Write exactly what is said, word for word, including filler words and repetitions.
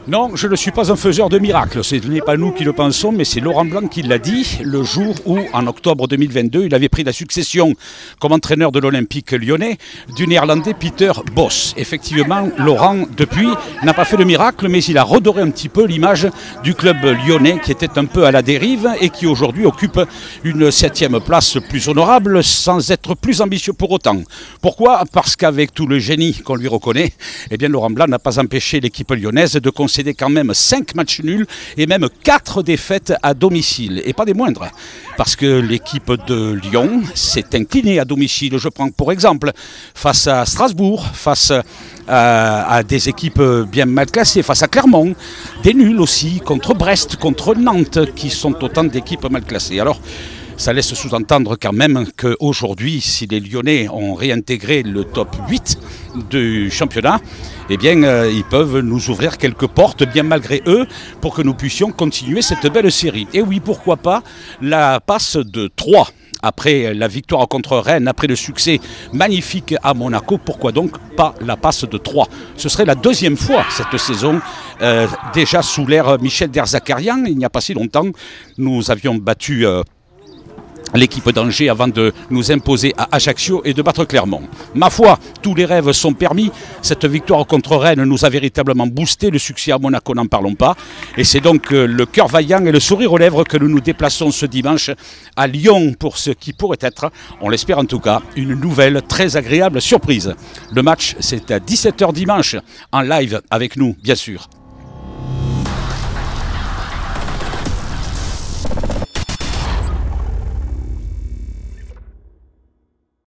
Non, je ne suis pas un faiseur de miracles. Ce n'est pas nous qui le pensons, mais c'est Laurent Blanc qui l'a dit le jour où, en octobre deux mille vingt-deux, il avait pris la succession comme entraîneur de l'Olympique lyonnais du Néerlandais Peter Bosz. Effectivement, Laurent, depuis, n'a pas fait de miracle, mais il a redoré un petit peu l'image du club lyonnais qui était un peu à la dérive et qui aujourd'hui occupe une septième place plus honorable sans être plus ambitieux pour autant. Pourquoi? Parce qu'avec tout le génie qu'on lui reconnaît, eh bien, Laurent Blanc n'a pas empêché l'équipe lyonnaise de concéder quand même cinq matchs nuls et même quatre défaites à domicile. Et pas des moindres, parce que l'équipe de Lyon s'est inclinée à domicile. Je prends pour exemple face à Strasbourg, face à, à des équipes bien mal classées, face à Clermont, des nuls aussi contre Brest, contre Nantes, qui sont autant d'équipes mal classées. Alors, ça laisse sous-entendre quand même qu'aujourd'hui, si les Lyonnais ont réintégré le top huit du championnat, eh bien, euh, ils peuvent nous ouvrir quelques portes, bien malgré eux, pour que nous puissions continuer cette belle série. Et oui, pourquoi pas la passe de trois après la victoire contre Rennes, après le succès magnifique à Monaco, pourquoi donc pas la passe de trois? Ce serait la deuxième fois cette saison, euh, déjà sous l'ère Michel Derzakarian. Il n'y a pas si longtemps, nous avions battu Euh, l'équipe d'Angers avant de nous imposer à Ajaccio et de battre Clermont. Ma foi, tous les rêves sont permis. Cette victoire contre Rennes nous a véritablement boosté. Le succès à Monaco, n'en parlons pas. Et c'est donc le cœur vaillant et le sourire aux lèvres que nous nous déplaçons ce dimanche à Lyon pour ce qui pourrait être, on l'espère en tout cas, une nouvelle très agréable surprise. Le match, c'est à dix-sept heures dimanche, en live avec nous, bien sûr.